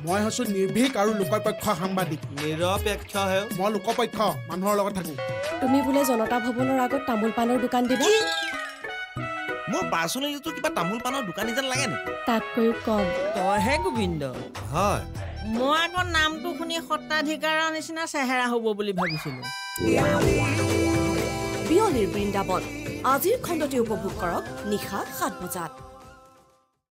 মই হৈছো নিৰ্ভীক আৰু লোকপক্ষ সাংবাদিক নিৰপেক্ষ হে মই লোকপক্ষ মানুহৰ লগত থাকো তুমি বোলে জনতা ভৱনৰ আগত তামোল পানৰ দোকান দিবা মোৰ পাৰ্চনেলিটো কিবা তামোল পানৰ দোকানী যেন লাগে নেকি তাতকৈও কম তইহে গোবিন্দ হয় মই আকৌ নামটো শুনি সত্ৰাধিকাৰৰ নিচিনা চেহেৰা হ'ব বুলি ভাবিছিলোঁ বিয়লিৰ বৃন্দাবন আজিৰ খণ্ডটি উপভোগ কৰক নিশা 7 বজাত